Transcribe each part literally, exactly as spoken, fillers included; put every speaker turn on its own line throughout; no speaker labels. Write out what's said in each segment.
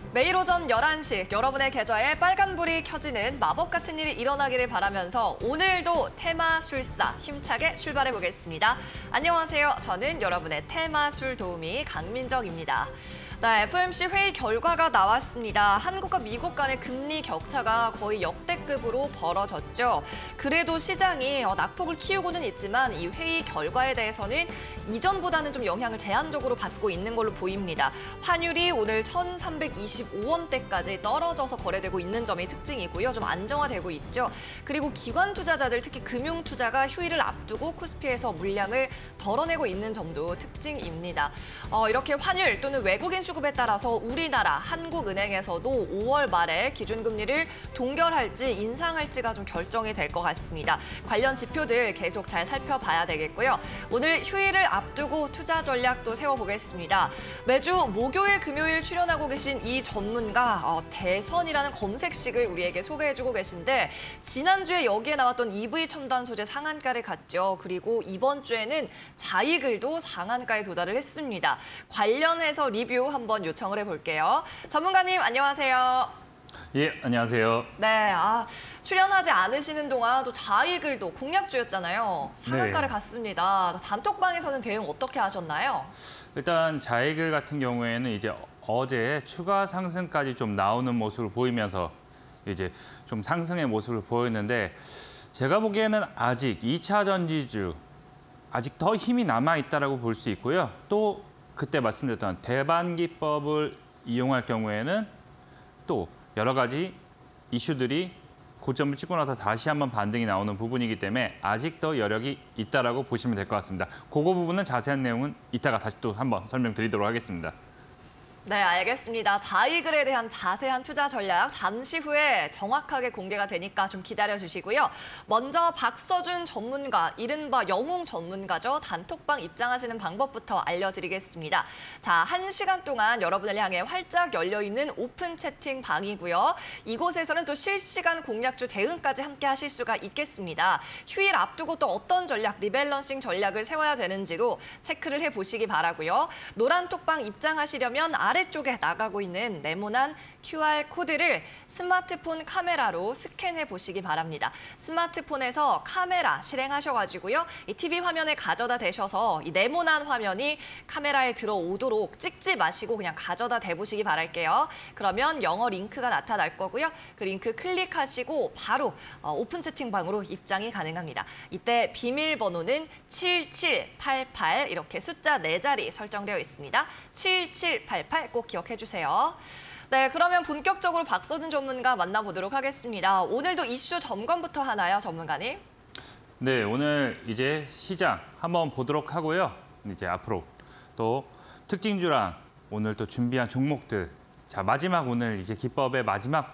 매일 오전 열한 시 여러분의 계좌에 빨간불이 켜지는 마법 같은 일이 일어나기를 바라면서 오늘도 테마술사 힘차게 출발해 보겠습니다. 안녕하세요. 저는 여러분의 테마술 도우미 강민정입니다. 네, 에프오엠씨 회의 결과가 나왔습니다. 한국과 미국 간의 금리 격차가 거의 역대급으로 벌어졌죠. 그래도 시장이 낙폭을 키우고는 있지만 이 회의 결과에 대해서는 이전보다는 좀 영향을 제한적으로 받고 있는 걸로 보입니다. 환율이 오늘 천삼백이십오 원대까지 떨어져서 거래되고 있는 점이 특징이고요. 좀 안정화되고 있죠. 그리고 기관 투자자들, 특히 금융 투자가 휴일을 앞두고 코스피에서 물량을 덜어내고 있는 점도 특징입니다. 어, 이렇게 환율 또는 외국인 수급에 따라서 우리나라 한국은행에서도 오월 말에 기준금리를 동결할지 인상할지가 좀 결정이 될 것 같습니다. 관련 지표들 계속 잘 살펴봐야 되겠고요. 오늘 휴일을 앞두고 투자 전략도 세워보겠습니다. 매주 목요일, 금요일 출연하고 계신 이 전문가 어, 대선이라는 검색식을 우리에게 소개해주고 계신데 지난주에 여기에 나왔던 이브이 첨단 소재 상한가를 갔죠. 그리고 이번 주에는 자이글도 상한가에 도달을 했습니다. 관련해서 리뷰 한번 요청을 해볼게요. 전문가님 안녕하세요.
예, 안녕하세요.
네, 아, 출연하지 않으시는 동안 또 자이글도 공략주였잖아요. 상한가를
네.
갔습니다. 단톡방에서는 대응 어떻게 하셨나요?
일단 자이글 같은 경우에는 이제 어제 추가 상승까지 좀 나오는 모습을 보이면서 이제 좀 상승의 모습을 보였는데 제가 보기에는 아직 이 차 전지주 아직 더 힘이 남아있다라고 볼 수 있고요. 또 그때 말씀드렸던 대반기법을 이용할 경우에는 또 여러 가지 이슈들이 고점을 찍고 나서 다시 한번 반등이 나오는 부분이기 때문에 아직 더 여력이 있다라고 보시면 될 것 같습니다. 그거 부분은 자세한 내용은 이따가 다시 또 한번 설명드리도록 하겠습니다.
네, 알겠습니다. 자이글에 대한 자세한 투자 전략 잠시 후에 정확하게 공개가 되니까 좀 기다려주시고요. 먼저 박서준 전문가, 이른바 영웅 전문가죠. 단톡방 입장하시는 방법부터 알려드리겠습니다. 자, 한 시간 동안 여러분을 향해 활짝 열려있는 오픈 채팅방이고요. 이곳에서는 또 실시간 공략주 대응까지 함께 하실 수가 있겠습니다. 휴일 앞두고 또 어떤 전략, 리밸런싱 전략을 세워야 되는지도 체크를 해보시기 바라고요. 노란 톡방 입장하시려면 아래쪽에 나가고 있는 네모난 큐알 코드를 스마트폰 카메라로 스캔해 보시기 바랍니다. 스마트폰에서 카메라 실행하셔가지고요. 이 티비 화면에 가져다 대셔서 이 네모난 화면이 카메라에 들어오도록 찍지 마시고 그냥 가져다 대보시기 바랄게요. 그러면 영어 링크가 나타날 거고요. 그 링크 클릭하시고 바로 오픈 채팅방으로 입장이 가능합니다. 이때 비밀번호는 칠칠팔팔 이렇게 숫자 네 자리 설정되어 있습니다. 칠칠팔팔 꼭 기억해 주세요. 네, 그러면 본격적으로 박서준 전문가 만나보도록 하겠습니다. 오늘도 이슈 점검부터 하나요, 전문가님?
네, 오늘 이제 시장 한번 보도록 하고요. 이제 앞으로 또 특징주랑 오늘 또 준비한 종목들. 자, 마지막 오늘 이제 기법의 마지막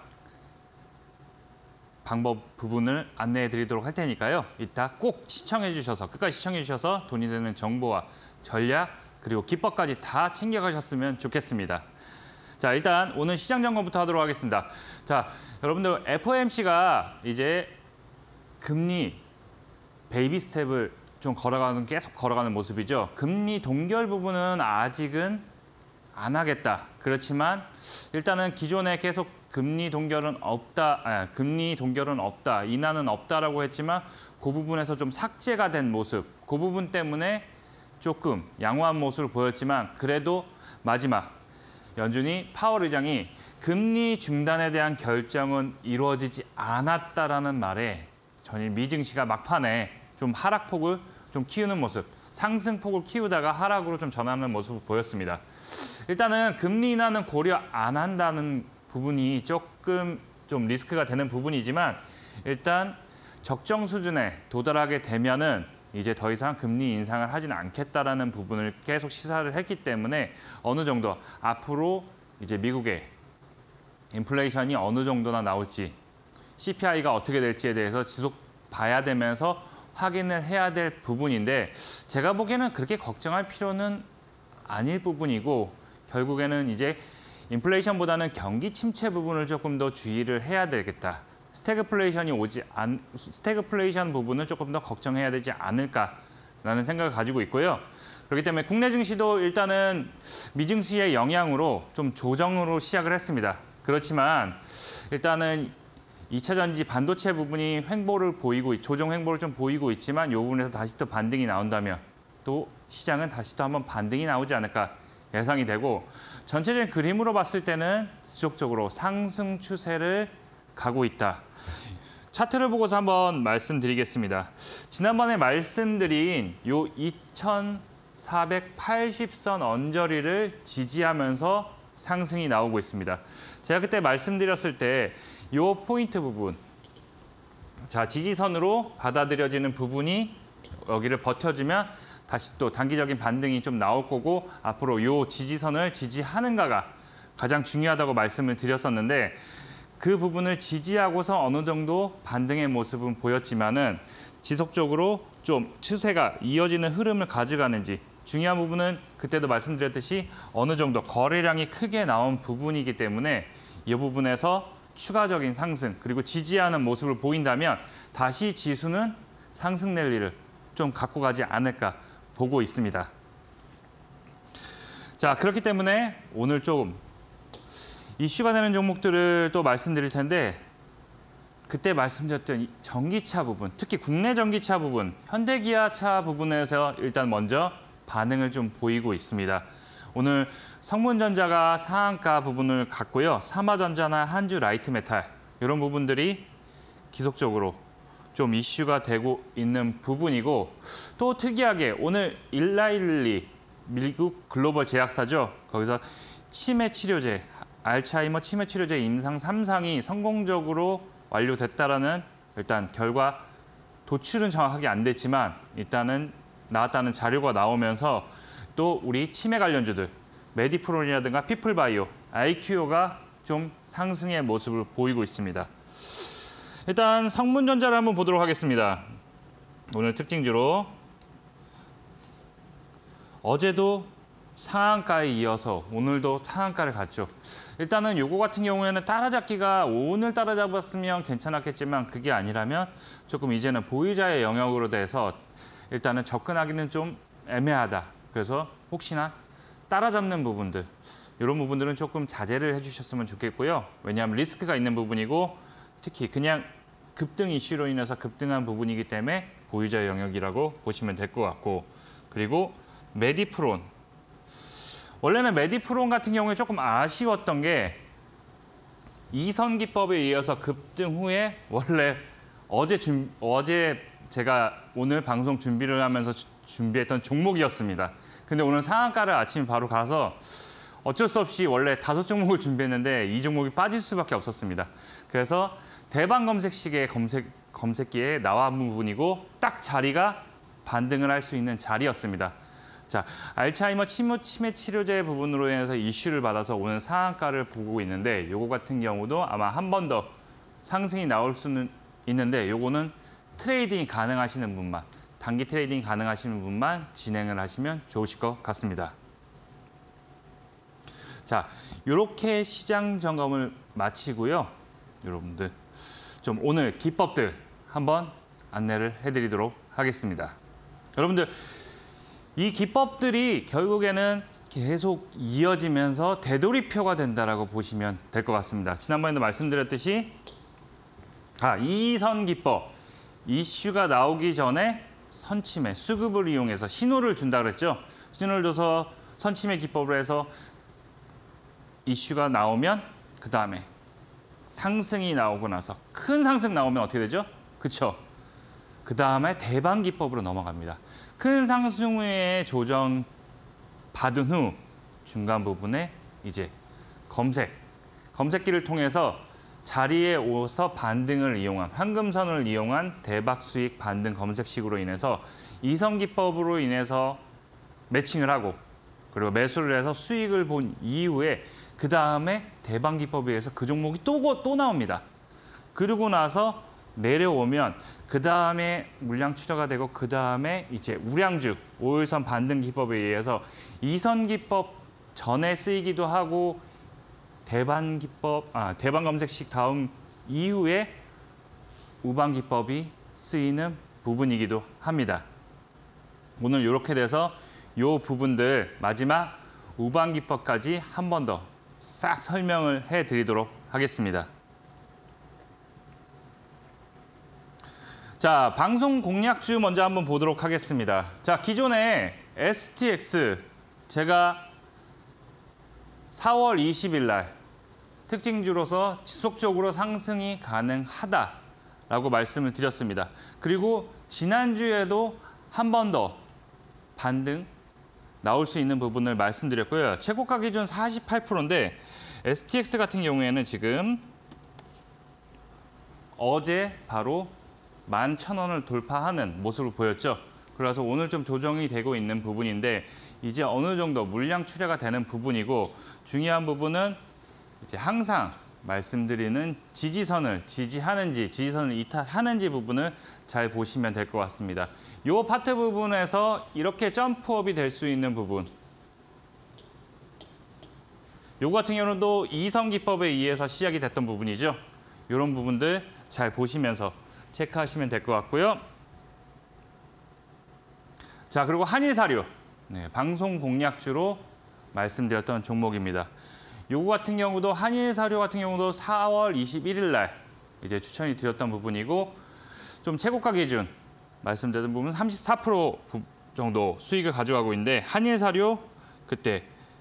방법 부분을 안내해 드리도록 할 테니까요. 이따 꼭 시청해 주셔서, 끝까지 시청해 주셔서 돈이 되는 정보와 전략, 그리고 기법까지 다 챙겨가셨으면 좋겠습니다. 자, 일단 오늘 시장 점검부터 하도록 하겠습니다. 자, 여러분들 에프오엠씨가 이제 금리 베이비 스텝을 좀 걸어가는, 계속 걸어가는 모습이죠. 금리 동결 부분은 아직은 안 하겠다. 그렇지만 일단은 기존에 계속 금리 동결은 없다, 아, 금리 동결은 없다, 인하는 없다라고 했지만 그 부분에서 좀 삭제가 된 모습, 그 부분 때문에 조금 양호한 모습을 보였지만 그래도 마지막 연준이 파월 의장이 금리 중단에 대한 결정은 이루어지지 않았다라는 말에 전일 미증시가 막판에 좀 하락폭을 좀 키우는 모습, 상승폭을 키우다가 하락으로 좀 전환하는 모습을 보였습니다. 일단은 금리 인하는 고려 안 한다는 부분이 조금 좀 리스크가 되는 부분이지만 일단 적정 수준에 도달하게 되면은 이제 더 이상 금리 인상을 하지는 않겠다라는 부분을 계속 시사를 했기 때문에 어느 정도 앞으로 이제 미국의 인플레이션이 어느 정도나 나올지 씨피아이가 어떻게 될지에 대해서 지속 봐야 되면서 확인을 해야 될 부분인데 제가 보기에는 그렇게 걱정할 필요는 아닐 부분이고 결국에는 이제 인플레이션보다는 경기 침체 부분을 조금 더 주의를 해야 되겠다. 스태그플레이션이 오지 않, 스태그플레이션 부분을 조금 더 걱정해야 되지 않을까라는 생각을 가지고 있고요. 그렇기 때문에 국내 증시도 일단은 미증시의 영향으로 좀 조정으로 시작을 했습니다. 그렇지만 일단은 이 차 전지 반도체 부분이 횡보를 보이고 조정 횡보를 좀 보이고 있지만 이 부분에서 다시 또 반등이 나온다면 또 시장은 다시 또 한번 반등이 나오지 않을까 예상이 되고 전체적인 그림으로 봤을 때는 지속적으로 상승 추세를 가고 있다. 차트를 보고서 한번 말씀드리겠습니다. 지난번에 말씀드린 요 이천사백팔십 선 언저리를 지지하면서 상승이 나오고 있습니다. 제가 그때 말씀드렸을 때 요 포인트 부분, 자 지지선으로 받아들여지는 부분이 여기를 버텨주면 다시 또 단기적인 반등이 좀 나올 거고 앞으로 요 지지선을 지지하는가가 가장 중요하다고 말씀을 드렸었는데 그 부분을 지지하고서 어느 정도 반등의 모습은 보였지만은 지속적으로 좀 추세가 이어지는 흐름을 가져가는지 중요한 부분은 그때도 말씀드렸듯이 어느 정도 거래량이 크게 나온 부분이기 때문에 이 부분에서 추가적인 상승 그리고 지지하는 모습을 보인다면 다시 지수는 상승 랠리를 좀 갖고 가지 않을까 보고 있습니다. 자, 그렇기 때문에 오늘 조금 이슈가 되는 종목들을 또 말씀드릴 텐데 그때 말씀드렸던 이 전기차 부분, 특히 국내 전기차 부분, 현대기아차 부분에서 일단 먼저 반응을 좀 보이고 있습니다. 오늘 성문전자가 상한가 부분을 갖고요. 삼화전자나 한주 라이트메탈 이런 부분들이 기속적으로 좀 이슈가 되고 있는 부분이고 또 특이하게 오늘 일라일리 미국 글로벌 제약사죠. 거기서 치매 치료제, 알츠하이머 치매 치료제 임상 삼 상이 성공적으로 완료됐다라는 일단 결과 도출은 정확하게 안 됐지만 일단은 나왔다는 자료가 나오면서 또 우리 치매 관련주들 메디프론이라든가 피플바이오, 아이큐오가 좀 상승의 모습을 보이고 있습니다. 일단 성문전자를 한번 보도록 하겠습니다. 오늘 특징주로 어제도 상한가에 이어서 오늘도 상한가를 갔죠. 일단은 요거 같은 경우에는 따라잡기가 오늘 따라잡았으면 괜찮았겠지만 그게 아니라면 조금 이제는 보유자의 영역으로 돼서 일단은 접근하기는 좀 애매하다. 그래서 혹시나 따라잡는 부분들 이런 부분들은 조금 자제를 해주셨으면 좋겠고요. 왜냐하면 리스크가 있는 부분이고 특히 그냥 급등 이슈로 인해서 급등한 부분이기 때문에 보유자의 영역이라고 보시면 될 것 같고 그리고 메디프론 원래는 메디프론 같은 경우에 조금 아쉬웠던 게 이선 기법에 이어서 급등 후에 원래 어제 준, 어제 제가 오늘 방송 준비를 하면서 주, 준비했던 종목이었습니다. 근데 오늘 상한가를 아침에 바로 가서 어쩔 수 없이 원래 다섯 종목을 준비했는데 이 종목이 빠질 수밖에 없었습니다. 그래서 대방 검색식의 검색, 검색기에 나온 부분이고 딱 자리가 반등을 할 수 있는 자리였습니다. 자, 알츠하이머 치매, 치매 치료제 부분으로 인해서 이슈를 받아서 오늘 상한가를 보고 있는데 요거 같은 경우도 아마 한 번 더 상승이 나올 수는 있는데 요거는 트레이딩이 가능하시는 분만, 단기 트레이딩 가능하시는 분만 진행을 하시면 좋으실 것 같습니다. 자, 이렇게 시장 점검을 마치고요. 여러분들 좀 오늘 기법들 한번 안내를 해드리도록 하겠습니다. 여러분들 이 기법들이 결국에는 계속 이어지면서 되돌이표가 된다라고 보시면 될 것 같습니다. 지난번에도 말씀드렸듯이 아, 이선 기법 이슈가 나오기 전에 선침해 수급을 이용해서 신호를 준다 그랬죠. 신호를 줘서 선침해 기법을 해서 이슈가 나오면 그 다음에 상승이 나오고 나서 큰 상승 나오면 어떻게 되죠? 그쵸? 그 다음에 대방 기법으로 넘어갑니다. 큰 상승 후에 조정 받은 후 중간 부분에 이제 검색, 검색기를 통해서 자리에 오서 반등을 이용한 황금선을 이용한 대박 수익 반등 검색식으로 인해서 이선 기법으로 인해서 매칭을 하고 그리고 매수를 해서 수익을 본 이후에 그 다음에 대박 기법에 의해서 그 종목이 또, 또 나옵니다. 그러고 나서 내려오면 그 다음에 물량 추저가 되고 그 다음에 이제 우량주 오일선 반등 기법에 의해서 이선 기법 전에 쓰이기도 하고 대반 기법, 아, 대반 검색식 다음 이후에 우방 기법이 쓰이는 부분이기도 합니다. 오늘 이렇게 돼서 이 부분들 마지막 우방 기법까지 한 번 더 싹 설명을 해드리도록 하겠습니다. 자, 방송 공략주 먼저 한번 보도록 하겠습니다. 자, 기존에 에스티엑스 제가 사월 이십일 날 특징주로서 지속적으로 상승이 가능하다라고 말씀을 드렸습니다. 그리고 지난주에도 한 번 더 반등 나올 수 있는 부분을 말씀드렸고요. 최고가 기준 사십팔 퍼센트인데 에스티엑스 같은 경우에는 지금 어제 바로 만 천 원을 돌파하는 모습을 보였죠. 그래서 오늘 좀 조정이 되고 있는 부분인데 이제 어느 정도 물량 출하가 되는 부분이고 중요한 부분은 이제 항상 말씀드리는 지지선을 지지하는지 지지선을 이탈하는지 부분을 잘 보시면 될 것 같습니다. 이 파트 부분에서 이렇게 점프업이 될 수 있는 부분. 요거 같은 경우도 이선 기법에 의해서 시작이 됐던 부분이죠. 이런 부분들 잘 보시면서 체크하시면 될 것 같고요. 자, 그리고 한일사료. 네, 방송 공략주로 말씀드렸던 종목입니다. 요거 같은 경우도 한일사료 같은 경우도 사월 이십일일 날 이제 추천이 드렸던 부분이고 좀 최고가 기준 말씀드렸던 부분은 삼십사 퍼센트 정도 수익을 가져가고 있는데 한일사료 그때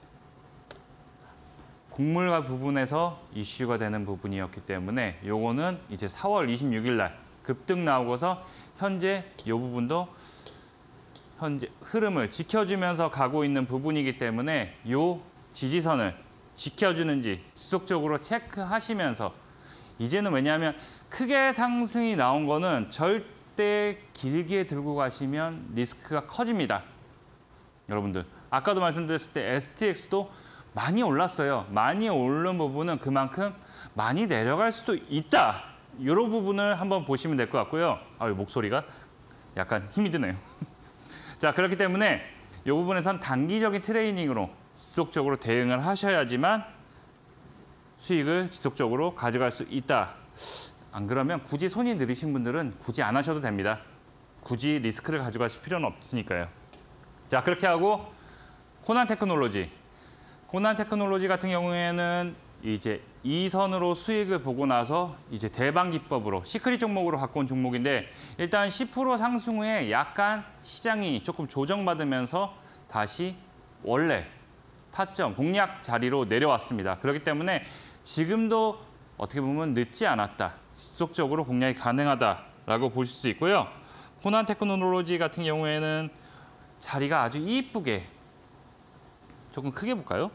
곡물과 부분에서 이슈가 되는 부분이었기 때문에 요거는 이제 사월 이십육일 날 급등 나오고서 현재 이 부분도 현재 흐름을 지켜주면서 가고 있는 부분이기 때문에 요 지지선을 지켜주는지 지속적으로 체크하시면서 이제는 왜냐하면 크게 상승이 나온 거는 절대 길게 들고 가시면 리스크가 커집니다. 여러분들 아까도 말씀드렸을 때 에스티엑스도 많이 올랐어요. 많이 오른 부분은 그만큼 많이 내려갈 수도 있다. 이런 부분을 한번 보시면 될 것 같고요. 아, 목소리가 약간 힘이 드네요. 자, 그렇기 때문에 이 부분에선 단기적인 트레이닝으로 지속적으로 대응을 하셔야지만 수익을 지속적으로 가져갈 수 있다. 안 그러면 굳이 손이 느리신 분들은 굳이 안 하셔도 됩니다. 굳이 리스크를 가져가실 필요는 없으니까요. 자, 그렇게 하고 코난 테크놀로지. 코난 테크놀로지 같은 경우에는 이제 이선으로 수익을 보고 나서 이제 대박 기법으로 시크릿 종목으로 갖고 온 종목인데 일단 십 퍼센트 상승 후에 약간 시장이 조금 조정받으면서 다시 원래 타점, 공략 자리로 내려왔습니다. 그렇기 때문에 지금도 어떻게 보면 늦지 않았다. 지속적으로 공략이 가능하다라고 보실 수 있고요. 코난 테크놀로지 같은 경우에는 자리가 아주 이쁘게 조금 크게 볼까요?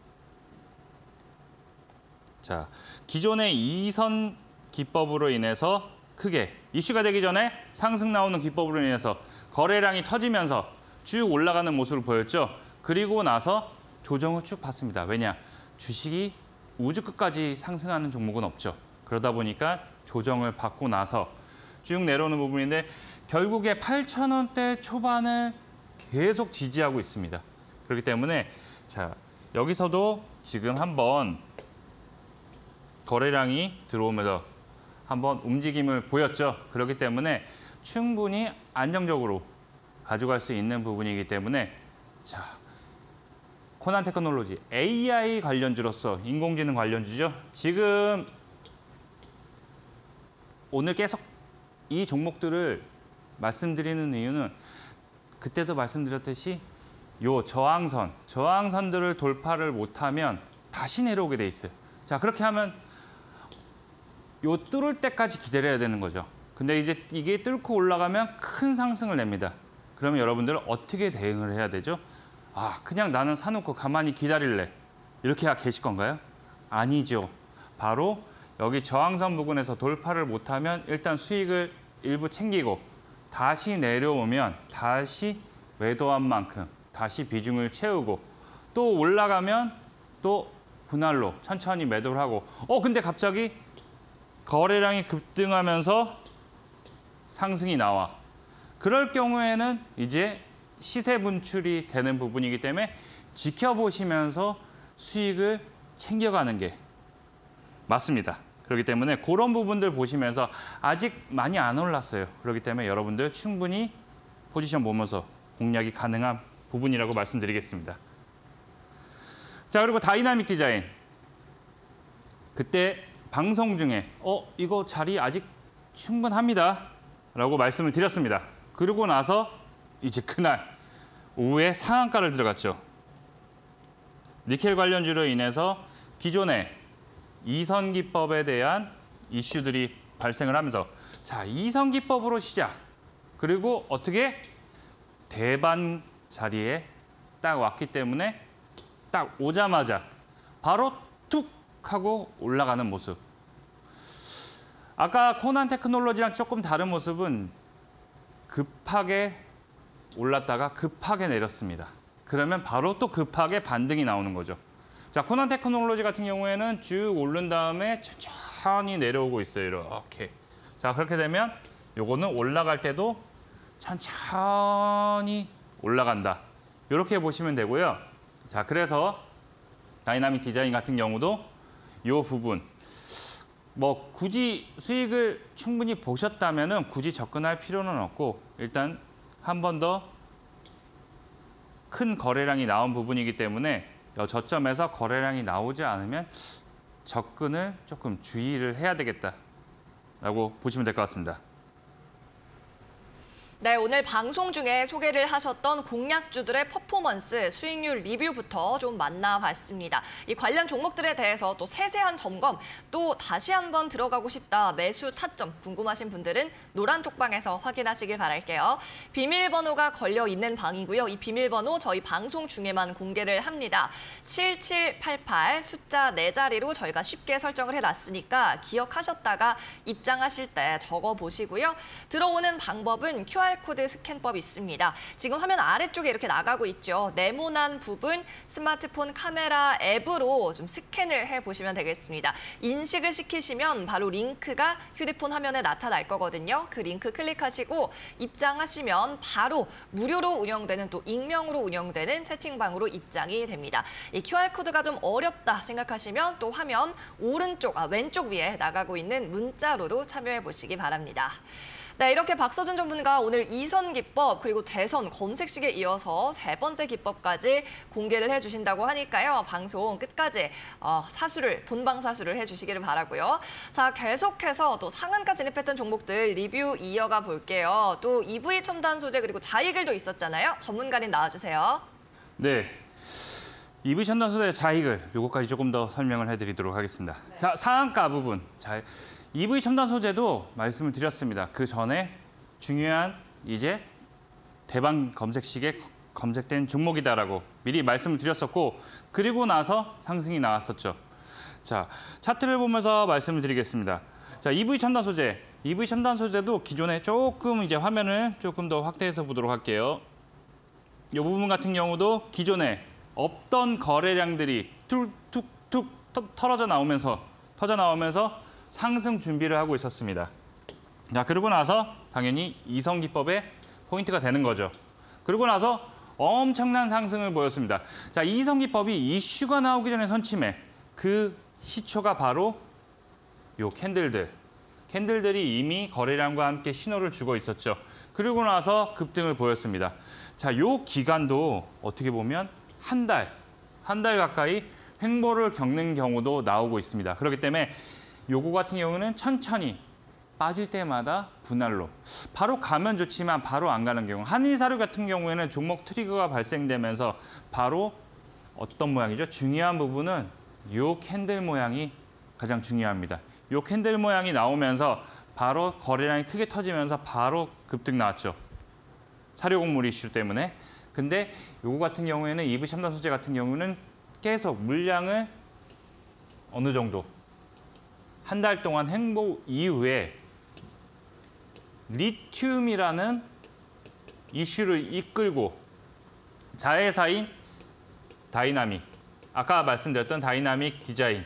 자, 기존의 이선 기법으로 인해서 크게 이슈가 되기 전에 상승 나오는 기법으로 인해서 거래량이 터지면서 쭉 올라가는 모습을 보였죠. 그리고 나서 조정을 쭉 봤습니다. 왜냐? 주식이 우주 끝까지 상승하는 종목은 없죠. 그러다 보니까 조정을 받고 나서 쭉 내려오는 부분인데 결국에 팔천 원대 초반을 계속 지지하고 있습니다. 그렇기 때문에 자, 여기서도 지금 한번 거래량이 들어오면서 한번 움직임을 보였죠. 그렇기 때문에 충분히 안정적으로 가져갈 수 있는 부분이기 때문에 자, 코난 테크놀로지 에이아이 관련주로서 인공지능 관련주죠. 지금 오늘 계속 이 종목들을 말씀드리는 이유는 그때도 말씀드렸듯이 요 저항선, 저항선들을 돌파를 못하면 다시 내려오게 돼 있어요. 자, 그렇게 하면 요 뚫을 때까지 기다려야 되는 거죠. 근데 이제 이게 뚫고 올라가면 큰 상승을 냅니다. 그러면 여러분들은 어떻게 대응을 해야 되죠? 아, 그냥 나는 사놓고 가만히 기다릴래. 이렇게 계실 건가요? 아니죠. 바로 여기 저항선 부근에서 돌파를 못하면 일단 수익을 일부 챙기고 다시 내려오면 다시 매도한 만큼 다시 비중을 채우고 또 올라가면 또 분할로 천천히 매도를 하고 어 근데 갑자기 거래량이 급등하면서 상승이 나와. 그럴 경우에는 이제 시세 분출이 되는 부분이기 때문에 지켜보시면서 수익을 챙겨가는 게 맞습니다. 그렇기 때문에 그런 부분들 보시면서 아직 많이 안 올랐어요. 그렇기 때문에 여러분들 충분히 포지션 보면서 공략이 가능한 부분이라고 말씀드리겠습니다. 자, 그리고 다이나믹 디자인. 그때 방송 중에 어, 이거 자리 아직 충분합니다 라고 말씀을 드렸습니다. 그러고 나서 이제 그날 오후에 상한가를 들어갔죠. 니켈 관련주로 인해서 기존의 이선기법에 대한 이슈들이 발생을 하면서 자, 이선기법으로 시작. 그리고 어떻게 대반 자리에 딱 왔기 때문에 딱 오자마자 바로 툭 하고 올라가는 모습. 아까 코난 테크놀로지랑 조금 다른 모습은 급하게 올랐다가 급하게 내렸습니다. 그러면 바로 또 급하게 반등이 나오는 거죠. 자, 코난 테크놀로지 같은 경우에는 쭉 오른 다음에 천천히 내려오고 있어요. 이렇게. 자, 그렇게 되면 요거는 올라갈 때도 천천히 올라간다. 이렇게 보시면 되고요. 자, 그래서 다이나믹 디자인 같은 경우도 이 부분 뭐 굳이 수익을 충분히 보셨다면은 굳이 접근할 필요는 없고 일단 한 번 더 큰 거래량이 나온 부분이기 때문에 저점에서 거래량이 나오지 않으면 접근을 조금 주의를 해야 되겠다라고 보시면 될 것 같습니다.
네, 오늘 방송 중에 소개를 하셨던 공략주들의 퍼포먼스, 수익률 리뷰부터 좀 만나봤습니다. 이 관련 종목들에 대해서 또 세세한 점검, 또 다시 한번 들어가고 싶다, 매수 타점 궁금하신 분들은 노란 톡방에서 확인하시길 바랄게요. 비밀번호가 걸려 있는 방이고요. 이 비밀번호 저희 방송 중에만 공개를 합니다. 칠칠팔팔 숫자 네 자리로 저희가 쉽게 설정을 해놨으니까 기억하셨다가 입장하실 때 적어보시고요. 들어오는 방법은 큐알 코드 스캔법이 있습니다. 지금 화면 아래쪽에 이렇게 나가고 있죠. 네모난 부분 스마트폰 카메라 앱으로 좀 스캔을 해보시면 되겠습니다. 인식을 시키시면 바로 링크가 휴대폰 화면에 나타날 거거든요. 그 링크 클릭하시고 입장하시면 바로 무료로 운영되는 또 익명으로 운영되는 채팅방으로 입장이 됩니다. 이 큐알 코드가 좀 어렵다 생각하시면 또 화면 오른쪽, 아, 왼쪽 위에 나가고 있는 문자로도 참여해 보시기 바랍니다. 네, 이렇게 박서준 전문가 오늘 이선 기법 그리고 대선 검색식에 이어서 세 번째 기법까지 공개를 해주신다고 하니까요. 방송 끝까지 어, 사수를 본방 사수를 해주시기를 바라고요. 자, 계속해서 또 상한가 진입했던 종목들 리뷰 이어가 볼게요. 또 이브이 첨단 소재 그리고 자이글도 있었잖아요. 전문가님 나와주세요.
네. 이브이 첨단 소재 자이글 요거까지 조금 더 설명을 해드리도록 하겠습니다. 네. 자, 상한가 부분. 자, 이브이 첨단 소재도 말씀을 드렸습니다. 그 전에 중요한 이제 대방 검색식에 검색된 종목이다라고 미리 말씀을 드렸었고 그리고 나서 상승이 나왔었죠. 자, 차트를 보면서 말씀을 드리겠습니다. 자, 이브이 첨단 소재. 이브이 첨단 소재도 기존에 조금 이제 화면을 조금 더 확대해서 보도록 할게요. 이 부분 같은 경우도 기존에 없던 거래량들이 툭툭툭 털어져 나오면서 터져 나오면서 상승 준비를 하고 있었습니다. 자, 그러고 나서 당연히 이선기법의 포인트가 되는 거죠. 그러고 나서 엄청난 상승을 보였습니다. 자, 이선기법이 이슈가 나오기 전에 선침해. 그 시초가 바로 요 캔들들. 캔들들이 이미 거래량과 함께 신호를 주고 있었죠. 그러고 나서 급등을 보였습니다. 자, 요 기간도 어떻게 보면 한 달, 한 달 가까이 횡보를 겪는 경우도 나오고 있습니다. 그렇기 때문에 요거 같은 경우는 천천히 빠질 때마다 분할로 바로 가면 좋지만 바로 안 가는 경우 한일사료 같은 경우에는 종목 트리거가 발생되면서 바로 어떤 모양이죠? 중요한 부분은 요 캔들 모양이 가장 중요합니다. 요 캔들 모양이 나오면서 바로 거래량이 크게 터지면서 바로 급등 나왔죠. 사료 곡물 이슈 때문에. 근데 요거 같은 경우에는 이브이 첨단 소재 같은 경우는 계속 물량을 어느 정도 한 달 동안 횡보 이후에 리튬이라는 이슈를 이끌고 자회사인 다이나믹, 아까 말씀드렸던 다이나믹 디자인.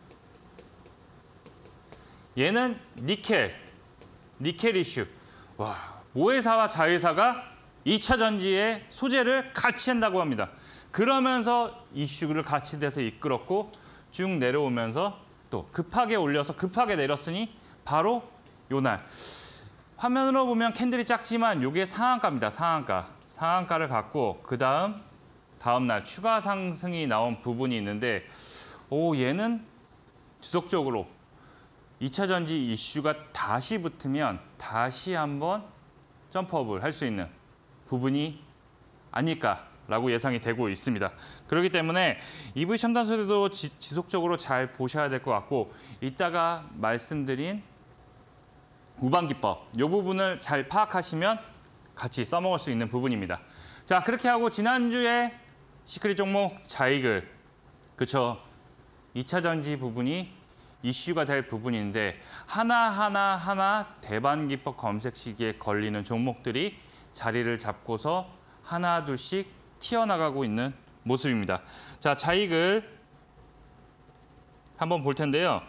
얘는 니켈, 니켈 이슈. 와, 모회사와 자회사가 이 차 전지의 소재를 같이 한다고 합니다. 그러면서 이슈를 같이 돼서 이끌었고 쭉 내려오면서 또 급하게 올려서 급하게 내렸으니 바로 요날. 화면으로 보면 캔들이 작지만 요게 상한가입니다. 상한가. 상한가를 갖고 그 다음 다음 날 추가 상승이 나온 부분이 있는데 오 얘는 지속적으로 이 차 전지 이슈가 다시 붙으면 다시 한번 점프업을 할 수 있는 부분이 아닐까라고 예상이 되고 있습니다. 그렇기 때문에 이브이 첨단소재도 지, 지속적으로 잘 보셔야 될 것 같고 이따가 말씀드린 우방기법 이 부분을 잘 파악하시면 같이 써먹을 수 있는 부분입니다. 자 그렇게 하고 지난주에 시크릿 종목 자이글 그쵸 이 차 전지 부분이 이슈가 될 부분인데 하나하나 하나 대반기법 검색 시기에 걸리는 종목들이 자리를 잡고서 하나 둘씩 튀어나가고 있는 모습입니다. 자 자이글 한번 볼 텐데요.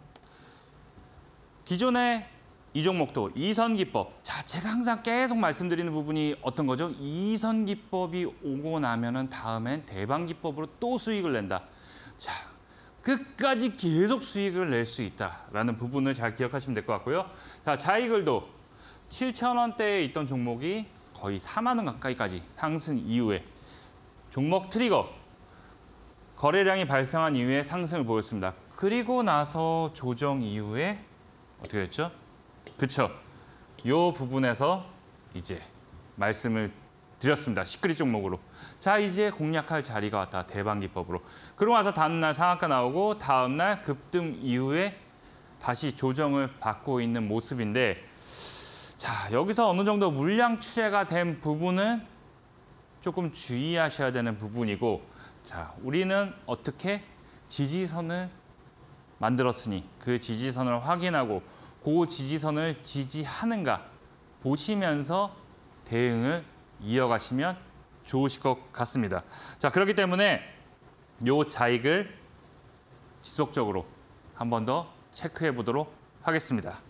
기존에 이 종목도 이선기법. 자, 제가 항상 계속 말씀드리는 부분이 어떤 거죠? 이선기법이 오고 나면은 다음엔 대반기법으로 또 수익을 낸다. 자, 끝까지 계속 수익을 낼 수 있다라는 부분을 잘 기억하시면 될 것 같고요. 자, 자이글도 칠천 원대에 있던 종목이 거의 사만 원 가까이까지 상승 이후에 종목 트리거 거래량이 발생한 이후에 상승을 보였습니다. 그리고 나서 조정 이후에 어떻게 됐죠? 그쵸. 이 부분에서 이제 말씀을 드렸습니다. 시크릿 종목으로. 자, 이제 공략할 자리가 왔다. 대반기법으로. 그러고 나서 다음날 상한가 나오고 다음날 급등 이후에 다시 조정을 받고 있는 모습인데 자, 여기서 어느 정도 물량 출회가 된 부분은 조금 주의하셔야 되는 부분이고 자, 우리는 어떻게 지지선을 만들었으니 그 지지선을 확인하고 그 지지선을 지지하는가 보시면서 대응을 이어가시면 좋으실 것 같습니다. 자, 그렇기 때문에 요 자익을 지속적으로 한 번 더 체크해 보도록 하겠습니다.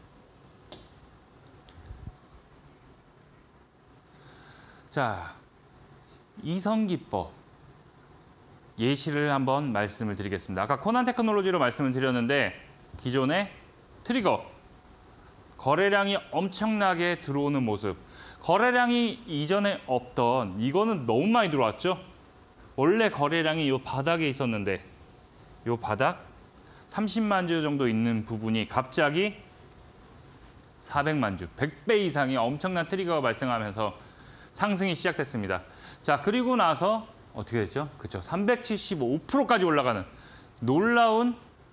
자, 이선기법 예시를 한번 말씀을 드리겠습니다. 아까 코난 테크놀로지로 말씀을 드렸는데 기존의 트리거 거래량이 엄청나게 들어오는 모습. 거래량이 이전에 없던 이거는 너무 많이 들어왔죠. 원래 거래량이 이 바닥에 있었는데 이 바닥 삼십만 주 정도 있는 부분이 갑자기 사백만 주, 백 배 이상의 엄청난 트리거가 발생하면서 상승이 시작됐습니다. 자, 그리고 나서 어떻게 됐죠? 그렇죠. 삼백칠십오 퍼센트까지 올라가는 놀라운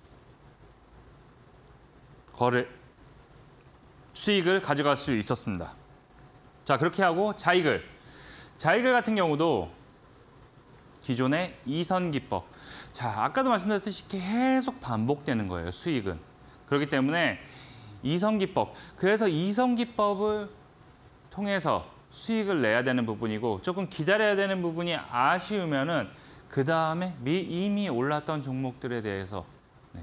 거래 수익을 가져갈 수 있었습니다. 자, 그렇게 하고 자이글. 자이글 같은 경우도 기존의 이선기법. 자, 아까도 말씀드렸듯이 계속 반복되는 거예요, 수익은. 그렇기 때문에 이선기법. 그래서 이선기법을 통해서 수익을 내야 되는 부분이고 조금 기다려야 되는 부분이 아쉬우면은 그 다음에 이미 올랐던 종목들에 대해서 네.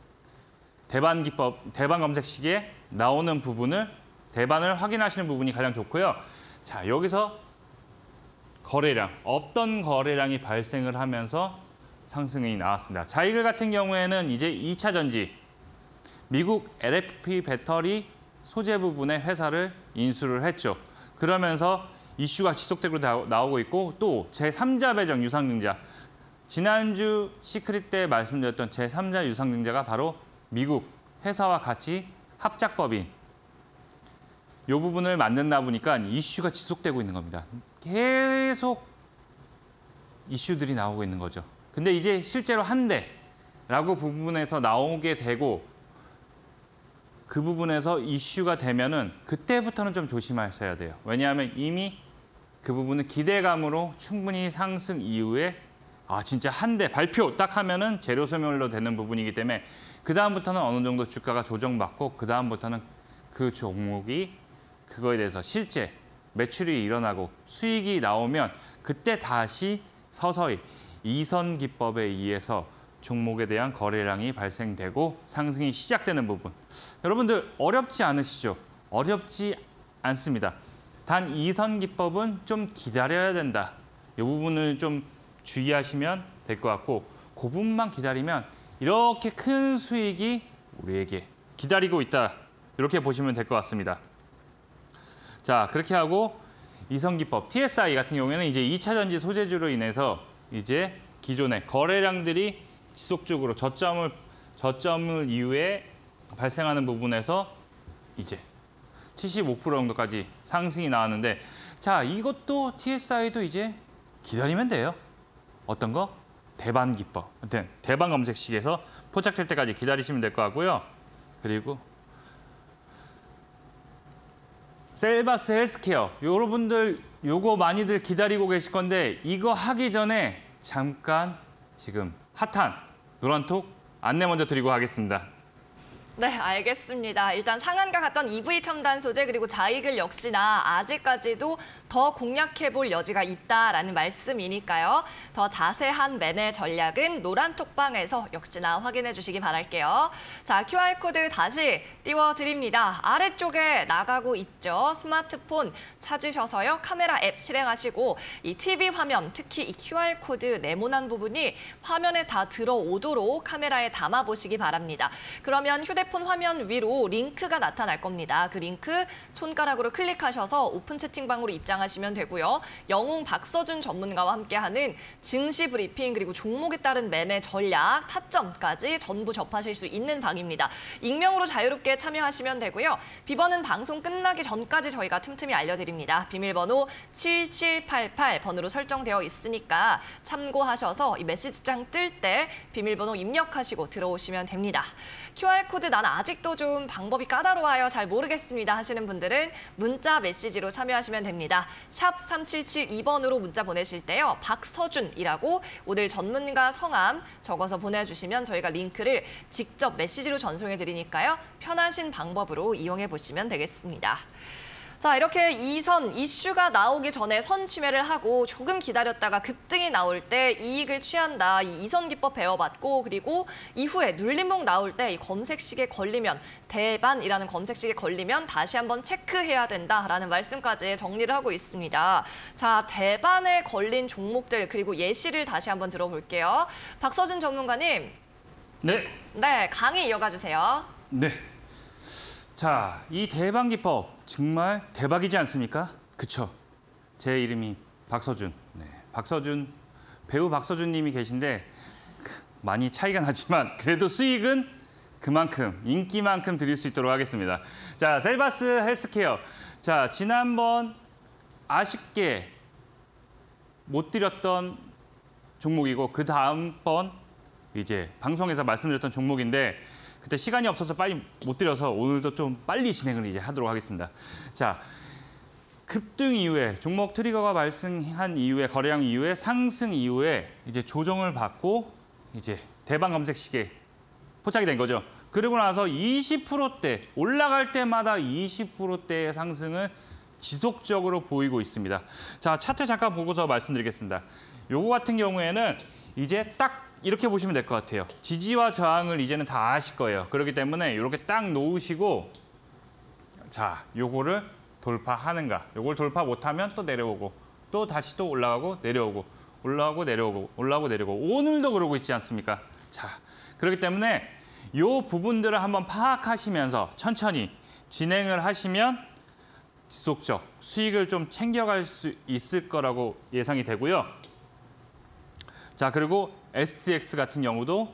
대반 기법, 대반 검색 시기에 나오는 부분을 대반을 확인하시는 부분이 가장 좋고요. 자, 여기서 거래량, 없던 거래량이 발생을 하면서 상승이 나왔습니다. 자이글 같은 경우에는 이제 이 차 전지, 미국 엘에프피 배터리 소재 부분의 회사를 인수를 했죠. 그러면서 이슈가 지속되고 나오고 있고 또 제삼자 배정 유상증자. 지난주 시크릿 때 말씀드렸던 제삼자 유상증자가 바로 미국 회사와 같이 합작법인 이 부분을 만든다 보니까 이슈가 지속되고 있는 겁니다. 계속 이슈들이 나오고 있는 거죠. 근데 이제 실제로 한 대라고 부분에서 나오게 되고 그 부분에서 이슈가 되면은 그때부터는 좀 조심하셔야 돼요. 왜냐하면 이미 그 부분은 기대감으로 충분히 상승 이후에 아 진짜 한 대 발표 딱 하면은 재료 소멸로 되는 부분이기 때문에 그 다음부터는 어느 정도 주가가 조정받고 그 다음부터는 그 종목이 그거에 대해서 실제 매출이 일어나고 수익이 나오면 그때 다시 서서히 이선 기법에 의해서 종목에 대한 거래량이 발생되고 상승이 시작되는 부분. 여러분들 어렵지 않으시죠? 어렵지 않습니다. 단 이선 기법은 좀 기다려야 된다. 이 부분을 좀 주의하시면 될 것 같고 그 부분만 기다리면 이렇게 큰 수익이 우리에게 기다리고 있다. 이렇게 보시면 될 것 같습니다. 자, 그렇게 하고 이선기법 티에스아이 같은 경우에는 이제 이 차 전지 소재주로 인해서 이제 기존의 거래량들이 지속적으로 저점을 저점을 이후에 발생하는 부분에서 이제 칠십오 퍼센트 정도까지 상승이 나왔는데, 자, 이것도 티에스아이도 이제 기다리면 돼요. 어떤 거? 대반 기법. 아무튼 대반 검색식에서 포착될 때까지 기다리시면 될 것 같고요. 그리고 셀바스 헬스케어. 여러분들 요거 많이들 기다리고 계실 건데, 이거 하기 전에 잠깐 지금 핫한 노란톡 안내 먼저 드리고 가겠습니다.
네, 알겠습니다. 일단 상한가 갔던 이브이 첨단 소재 그리고 자이글 역시나 아직까지도 더 공략해볼 여지가 있다라는 말씀이니까요. 더 자세한 매매 전략은 노란톡방에서 역시나 확인해 주시기 바랄게요. 자, 큐알코드 다시 띄워드립니다. 아래쪽에 나가고 있죠. 스마트폰 찾으셔서요. 카메라 앱 실행하시고 이 티비 화면, 특히 이 큐알코드 네모난 부분이 화면에 다 들어오도록 카메라에 담아보시기 바랍니다. 그러면 휴대폰 휴대폰 화면 위로 링크가 나타날 겁니다. 그 링크 손가락으로 클릭하셔서 오픈 채팅방으로 입장하시면 되고요. 영웅 박서준 전문가와 함께하는 증시 브리핑 그리고 종목에 따른 매매 전략, 타점까지 전부 접하실 수 있는 방입니다. 익명으로 자유롭게 참여하시면 되고요. 비번은 방송 끝나기 전까지 저희가 틈틈이 알려드립니다. 비밀번호 칠칠팔팔 번으로 설정되어 있으니까 참고하셔서 이 메시지장 뜰 때 비밀번호 입력하시고 들어오시면 됩니다. 큐알코드 난 아직도 좀 방법이 까다로워요. 잘 모르겠습니다 하시는 분들은 문자 메시지로 참여하시면 됩니다. 샵 삼칠칠이 번으로 문자 보내실 때요. 박서준이라고 오늘 전문가 성함 적어서 보내주시면 저희가 링크를 직접 메시지로 전송해 드리니까요. 편하신 방법으로 이용해 보시면 되겠습니다. 자, 이렇게 이선 이슈가 나오기 전에 선 침해를 하고 조금 기다렸다가 급등이 나올 때 이익을 취한다. 이 이선 기법 배워봤고, 그리고 이후에 눌림목 나올 때 이 검색식에 걸리면, 대반이라는 검색식에 걸리면 다시 한번 체크해야 된다라는 말씀까지 정리를 하고 있습니다. 자, 대반에 걸린 종목들 그리고 예시를 다시 한번 들어볼게요. 박서준 전문가님.
네.
네, 강의 이어가 주세요.
네. 자, 이 대반 기법 정말 대박이지 않습니까? 그쵸? 제 이름이 박서준. 네, 박서준, 배우 박서준 님이 계신데 많이 차이가 나지만 그래도 수익은 그만큼, 인기만큼 드릴 수 있도록 하겠습니다. 자, 셀바스 헬스케어. 자, 지난번 아쉽게 못 드렸던 종목이고 그 다음번 이제 방송에서 말씀드렸던 종목인데 그때 시간이 없어서 빨리 못 드려서 오늘도 좀 빨리 진행을 이제 하도록 하겠습니다. 자, 급등 이후에 종목 트리거가 발생한 이후에 거래량 이후에 상승 이후에 이제 조정을 받고 이제 대반 검색식에 포착이 된 거죠. 그리고 나서 이십 퍼센트대 올라갈 때마다 이십 퍼센트대의 상승을 지속적으로 보이고 있습니다. 자, 차트 잠깐 보고서 말씀드리겠습니다. 요거 같은 경우에는 이제 딱 이렇게 보시면 될 것 같아요. 지지와 저항을 이제는 다 아실 거예요. 그렇기 때문에 이렇게 딱 놓으시고, 자, 요거를 돌파하는가. 요걸 돌파 못하면 또 내려오고, 또 다시 또 올라가고 내려오고, 올라가고 내려오고, 올라가고 내려오고. 오늘도 그러고 있지 않습니까? 자, 그렇기 때문에 요 부분들을 한번 파악하시면서 천천히 진행을 하시면 지속적 수익을 좀 챙겨갈 수 있을 거라고 예상이 되고요. 자, 그리고 에스티엑스 같은 경우도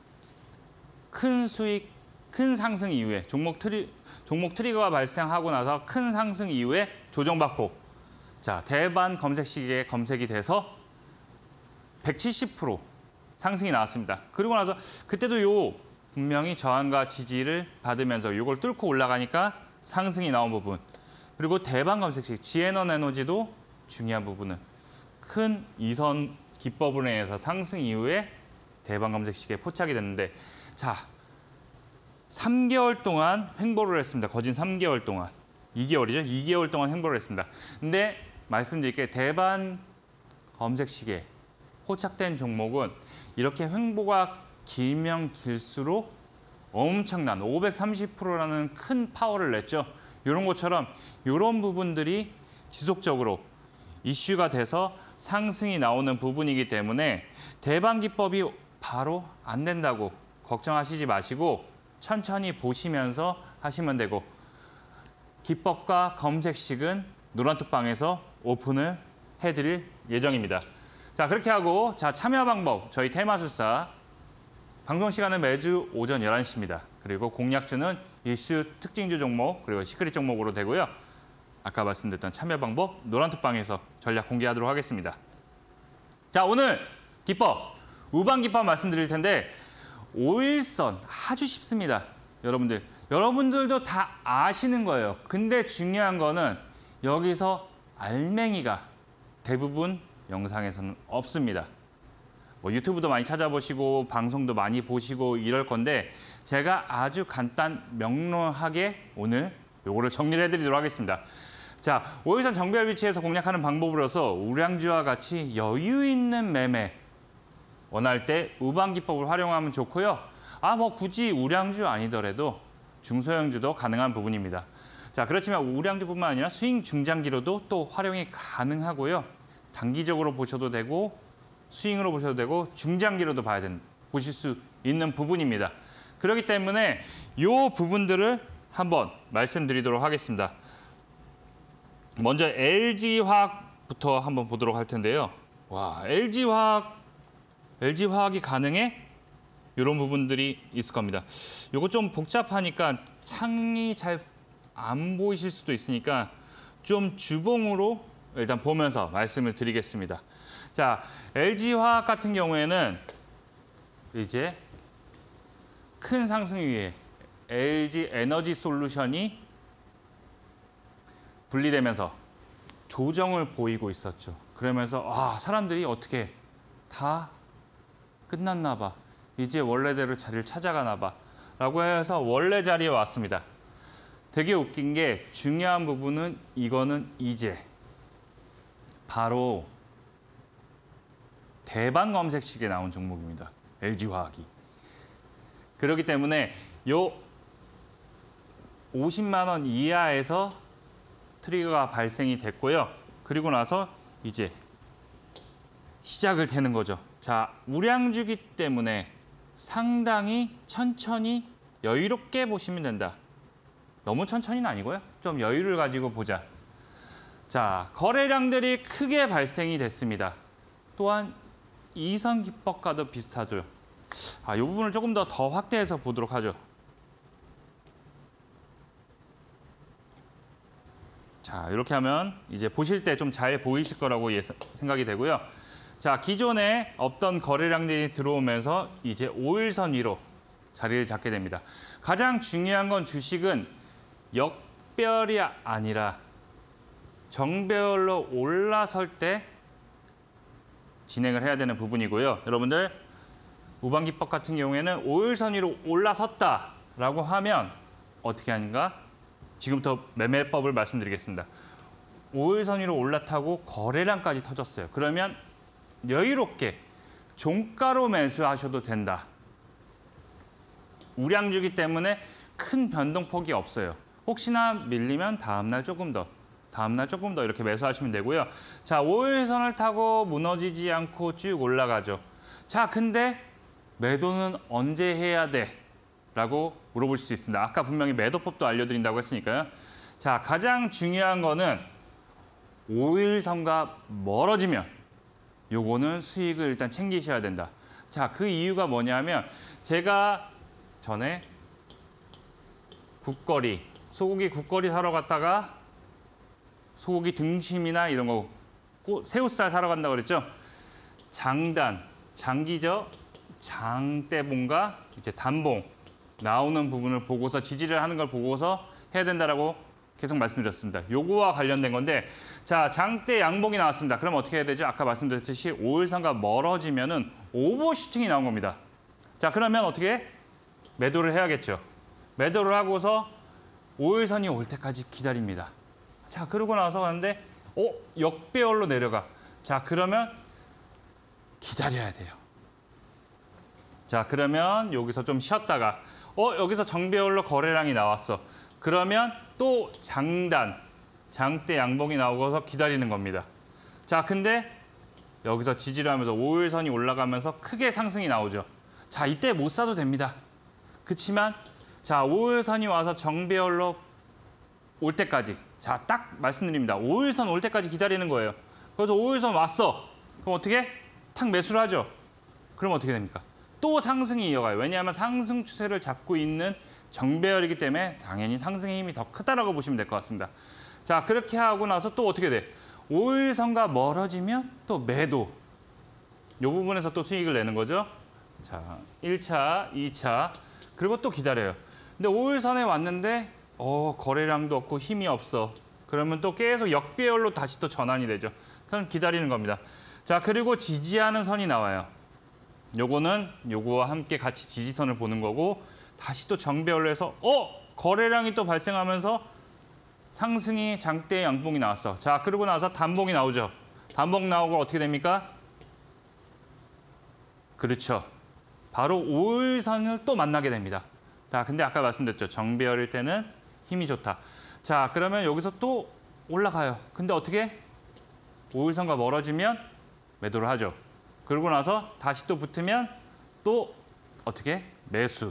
큰 수익, 큰 상승 이후에 종목 트리, 종목 트리거가 발생하고 나서 큰 상승 이후에 조정받고, 자, 대반 검색식에 검색이 돼서 백칠십 퍼센트 상승이 나왔습니다. 그리고 나서 그때도 요 분명히 저항과 지지를 받으면서 이걸 뚫고 올라가니까 상승이 나온 부분. 그리고 대반 검색식, 지에넌 에너지도 중요한 부분은 큰 이선 기법으로 인해서 상승 이후에 대반 검색식에 포착이 됐는데, 자, 삼 개월 동안 횡보를 했습니다. 거진 삼 개월 동안. 이 개월이죠. 이 개월 동안 횡보를 했습니다. 근데 말씀드릴게, 대반 검색식에 포착된 종목은 이렇게 횡보가 길면 길수록 엄청난 오백삼십 퍼센트라는 큰 파워를 냈죠. 이런 것처럼 이런 부분들이 지속적으로 이슈가 돼서 상승이 나오는 부분이기 때문에 대반 기법이 바로 안 된다고 걱정하시지 마시고 천천히 보시면서 하시면 되고, 기법과 검색식은 노란톡방에서 오픈을 해드릴 예정입니다. 자, 그렇게 하고 자 참여 방법 저희 테마술사 방송 시간은 매주 오전 열한 시입니다. 그리고 공략주는 이슈 특징주 종목 그리고 시크릿 종목으로 되고요. 아까 말씀드렸던 참여 방법 노란톡방에서 전략 공개하도록 하겠습니다. 자, 오늘 기법 우방 기법 말씀드릴 텐데 오일선 아주 쉽습니다. 여러분들 여러분들도 다 아시는 거예요. 근데 중요한 거는 여기서 알맹이가 대부분 영상에서는 없습니다. 뭐 유튜브도 많이 찾아보시고 방송도 많이 보시고 이럴 건데 제가 아주 간단 명료하게 오늘 요거를 정리를 해드리도록 하겠습니다. 자, 오일선 정배열 위치에서 공략하는 방법으로서 우량주와 같이 여유 있는 매매 원할 때 우방 기법을 활용하면 좋고요. 아, 뭐 굳이 우량주 아니더라도 중소형주도 가능한 부분입니다. 자, 그렇지만 우량주뿐만 아니라 스윙 중장기로도 또 활용이 가능하고요. 단기적으로 보셔도 되고 스윙으로 보셔도 되고 중장기로도 봐야 되는 보실 수 있는 부분입니다. 그렇기 때문에 이 부분들을 한번 말씀드리도록 하겠습니다. 먼저 엘지화학부터 한번 보도록 할 텐데요. 와, 엘지화학, 엘지화학이 가능해? 이런 부분들이 있을 겁니다. 이거 좀 복잡하니까 창이 잘 안 보이실 수도 있으니까 좀 주봉으로 일단 보면서 말씀을 드리겠습니다. 자, 엘지화학 같은 경우에는 이제 큰 상승 위에 엘지에너지솔루션이 분리되면서 조정을 보이고 있었죠. 그러면서 아, 사람들이 어떻게 다 끝났나 봐. 이제 원래대로 자리를 찾아가나 봐. 라고 해서 원래 자리에 왔습니다. 되게 웃긴 게 중요한 부분은 이거는 이제 바로 대반 검색식에 나온 종목입니다. 엘지화학이. 그렇기 때문에 요 오십만 원 이하에서 트리거가 발생이 됐고요. 그리고 나서 이제 시작을 되는 거죠. 자, 우량주기 때문에 상당히 천천히 여유롭게 보시면 된다. 너무 천천히는 아니고요. 좀 여유를 가지고 보자. 자, 거래량들이 크게 발생이 됐습니다. 또한 이선 기법과도 비슷하죠. 아, 이 부분을 조금 더 더 확대해서 보도록 하죠. 자, 이렇게 하면 이제 보실 때 좀 잘 보이실 거라고 예상, 생각이 되고요. 자, 기존에 없던 거래량들이 들어오면서 이제 오일선 위로 자리를 잡게 됩니다. 가장 중요한 건 주식은 역별이 아니라 정배열로 올라설 때 진행을 해야 되는 부분이고요. 여러분들 우방 기법 같은 경우에는 오일선 위로 올라섰다라고 하면 어떻게 하는가? 지금부터 매매법을 말씀드리겠습니다. 오일선 위로 올라타고 거래량까지 터졌어요. 그러면 여유롭게 종가로 매수하셔도 된다. 우량주기 때문에 큰 변동폭이 없어요. 혹시나 밀리면 다음날 조금 더, 다음날 조금 더 이렇게 매수하시면 되고요. 자, 오일선을 타고 무너지지 않고 쭉 올라가죠. 자, 근데 매도는 언제 해야 돼? 라고 물어볼 수 있습니다. 아까 분명히 매도법도 알려드린다고 했으니까요. 자, 가장 중요한 거는 오일선과 멀어지면 요거는 수익을 일단 챙기셔야 된다. 자, 그 이유가 뭐냐면 제가 전에 국거리, 소고기 국거리 사러 갔다가 소고기 등심이나 이런 거 새우살 사러 간다고 그랬죠. 장단, 장기적, 장대봉과 이제 단봉 나오는 부분을 보고서 지지를 하는 걸 보고서 해야 된다라고 계속 말씀드렸습니다. 요거와 관련된 건데 자, 장대 양봉이 나왔습니다. 그럼 어떻게 해야 되죠? 아까 말씀드렸듯이 오일선과 멀어지면은 오버슈팅이 나온 겁니다. 자, 그러면 어떻게 매도를 해야겠죠. 매도를 하고서 오일선이 올 때까지 기다립니다. 자, 그러고 나서 가는데 어, 역배열로 내려가. 자, 그러면 기다려야 돼요. 자, 그러면 여기서 좀 쉬었다가 어, 여기서 정배열로 거래량이 나왔어. 그러면 또 장단, 장대 양봉이 나오고서 기다리는 겁니다. 자, 근데 여기서 지지를 하면서 오일선이 올라가면서 크게 상승이 나오죠. 자, 이때 못 사도 됩니다. 그렇지만 자, 오일선이 와서 정배열로 올 때까지 자, 딱 말씀드립니다. 오일선 올 때까지 기다리는 거예요. 그래서 오일선 왔어. 그럼 어떻게? 탁 매수를 하죠. 그럼 어떻게 됩니까? 또 상승이 이어가요. 왜냐하면 상승 추세를 잡고 있는 정배열이기 때문에 당연히 상승의 힘이 더 크다라고 보시면 될 것 같습니다. 자, 그렇게 하고 나서 또 어떻게 돼? 오일선과 멀어지면 또 매도. 이 부분에서 또 수익을 내는 거죠. 자, 일 차, 이 차, 그리고 또 기다려요. 근데 오일선에 왔는데 어, 거래량도 없고 힘이 없어. 그러면 또 계속 역배열로 다시 또 전환이 되죠. 그럼 기다리는 겁니다. 자, 그리고 지지하는 선이 나와요. 요거는 요거와 함께 같이 지지선을 보는 거고 다시 또 정배열로 해서 어, 거래량이 또 발생하면서 상승이 장대 양봉이 나왔어. 자, 그러고 나서 단봉이 나오죠. 단봉 나오고 어떻게 됩니까? 그렇죠. 바로 오일선을 또 만나게 됩니다. 자, 근데 아까 말씀드렸죠. 정배열일 때는 힘이 좋다. 자, 그러면 여기서 또 올라가요. 근데 어떻게? 오일선과 멀어지면 매도를 하죠. 그러고 나서 다시 또 붙으면 또 어떻게? 매수.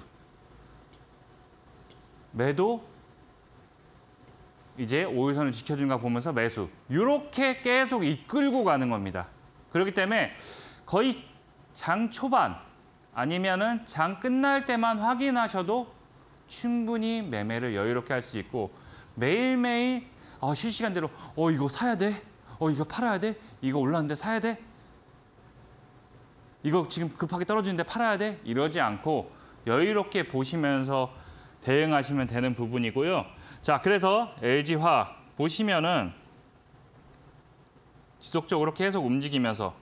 매도. 이제 오일선을 지켜준가 보면서 매수. 이렇게 계속 이끌고 가는 겁니다. 그렇기 때문에 거의 장 초반 아니면은 장 끝날 때만 확인하셔도 충분히 매매를 여유롭게 할 수 있고 매일매일 어, 실시간대로 어 이거 사야 돼? 어 이거 팔아야 돼? 이거 올랐는데 사야 돼? 이거 지금 급하게 떨어지는데 팔아야 돼? 이러지 않고 여유롭게 보시면서 대응하시면 되는 부분이고요. 자, 그래서 엘지화학 보시면은 지속적으로 계속 움직이면서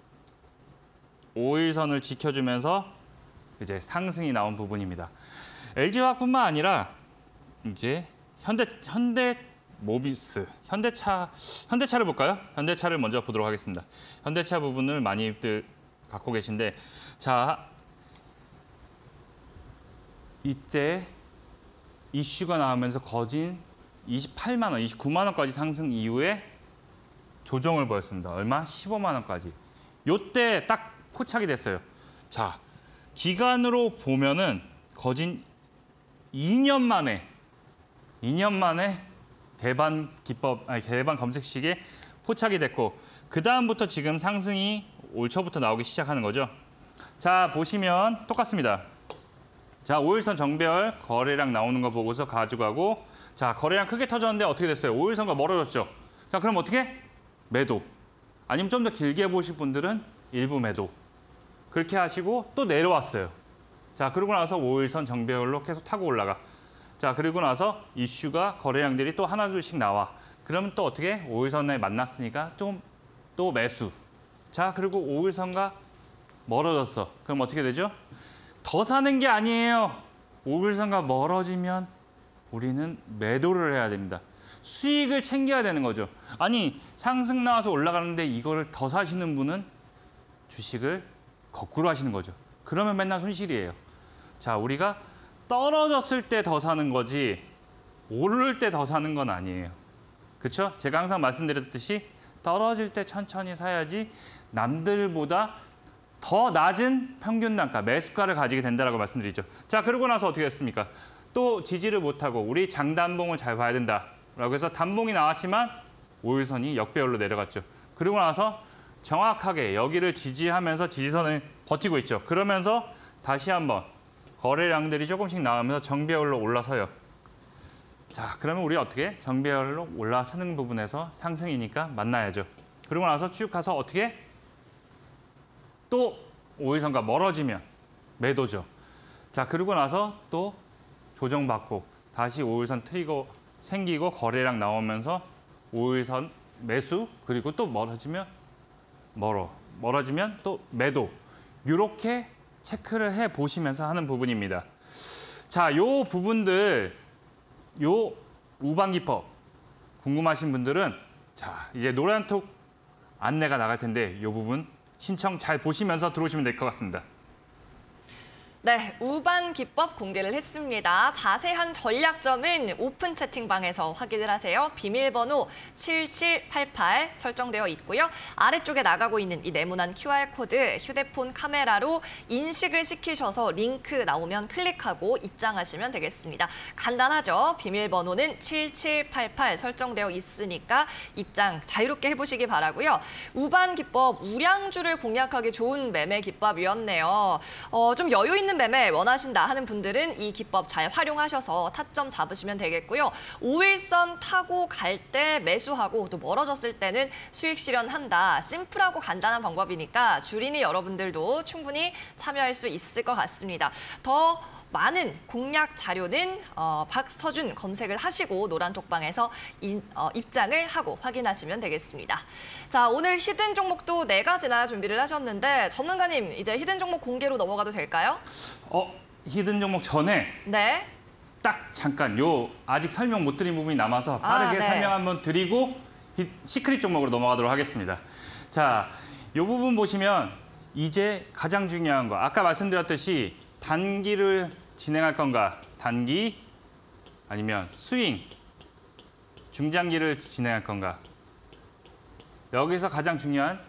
오일선을 지켜주면서 이제 상승이 나온 부분입니다. 엘지화학뿐만 아니라 이제 현대 현대 모비스, 현대차 현대차를 볼까요? 현대차를 먼저 보도록 하겠습니다. 현대차 부분을 많이들 갖고 계신데, 자 이때 이슈가 나오면서 거진 이십팔만 원, 이십구만 원까지 상승 이후에 조정을 보였습니다. 얼마? 십오만 원까지. 요때 딱 포착이 됐어요. 자, 기간으로 보면은 거진 이 년 만에 이 년 만에 대반 기법 아니 대반 검색식에 포착이 됐고 그 다음부터 지금 상승이 올 초부터 나오기 시작하는 거죠. 자, 보시면 똑같습니다. 자, 오일선 정배열 거래량 나오는 거 보고서 가져가고, 자, 거래량 크게 터졌는데 어떻게 됐어요? 오일선과 멀어졌죠. 자, 그럼 어떻게? 매도. 아니면 좀 더 길게 보실 분들은 일부 매도. 그렇게 하시고 또 내려왔어요. 자, 그러고 나서 오일선 정배열로 계속 타고 올라가. 자, 그리고 나서 이슈가 거래량들이 또 하나 둘씩 나와. 그러면 또 어떻게? 오일선에 만났으니까 좀 또 매수. 자, 그리고 오일선과 멀어졌어. 그럼 어떻게 되죠? 더 사는 게 아니에요. 오일선과 멀어지면 우리는 매도를 해야 됩니다. 수익을 챙겨야 되는 거죠. 아니, 상승 나와서 올라가는데 이거를 더 사시는 분은 주식을 거꾸로 하시는 거죠. 그러면 맨날 손실이에요. 자, 우리가 떨어졌을 때 더 사는 거지 오를 때 더 사는 건 아니에요. 그렇죠? 제가 항상 말씀드렸듯이 떨어질 때 천천히 사야지 남들보다 더 낮은 평균 단가, 매수가를 가지게 된다라고 말씀드리죠. 자, 그러고 나서 어떻게 됐습니까? 또 지지를 못하고 우리 장단봉을 잘 봐야 된다라고 해서 단봉이 나왔지만 오일선이 역배열로 내려갔죠. 그러고 나서 정확하게 여기를 지지하면서 지지선을 버티고 있죠. 그러면서 다시 한번 거래량들이 조금씩 나오면서 정배열로 올라서요. 자, 그러면 우리 어떻게? 정배열로 올라서는 부분에서 상승이니까 만나야죠. 그러고 나서 쭉 가서 어떻게? 또 오일선과 멀어지면 매도죠. 자, 그러고 나서 또 조정받고 다시 오일선 트리거 생기고 거래량 나오면서 오일선 매수, 그리고 또 멀어지면 멀어. 멀어지면 또 매도. 이렇게 체크를 해 보시면서 하는 부분입니다. 자, 요 부분들, 요 우방기법 궁금하신 분들은 자, 이제 노란톡 안내가 나갈 텐데 요 부분 신청 잘 보시면서 들어오시면 될 것 같습니다.
네, 우반 기법 공개를 했습니다. 자세한 전략점은 오픈 채팅방에서 확인을 하세요. 비밀번호 칠칠팔팔 설정되어 있고요. 아래쪽에 나가고 있는 이 네모난 큐알코드 휴대폰 카메라로 인식을 시키셔서 링크 나오면 클릭하고 입장하시면 되겠습니다. 간단하죠? 비밀번호는 칠칠팔팔 설정되어 있으니까 입장 자유롭게 해보시기 바라고요. 우반 기법, 우량주를 공략하기 좋은 매매 기법이었네요. 어, 좀 여유 있는 매매 원하신다 하는 분들은 이 기법 잘 활용하셔서 타점 잡으시면 되겠고요. 오일선 타고 갈 때 매수하고 또 멀어졌을 때는 수익 실현한다. 심플하고 간단한 방법이니까 주린이 여러분들도 충분히 참여할 수 있을 것 같습니다. 더 많은 공략 자료는 어, 박서준 검색을 하시고 노란톡방에서 인, 어, 입장을 하고 확인하시면 되겠습니다. 자, 오늘 히든 종목도 네 가지나 준비를 하셨는데 전문가님 이제 히든 종목 공개로 넘어가도 될까요?
어, 히든 종목 전에
네.
딱 잠깐 요 아직 설명 못 드린 부분이 남아서 빠르게
아, 네.
설명 한번 드리고 히, 시크릿 종목으로 넘어가도록 하겠습니다. 자, 요 부분 보시면 이제 가장 중요한 거 아까 말씀드렸듯이 단기를 진행할 건가, 단기 아니면 스윙, 중장기를 진행할 건가. 여기서 가장 중요한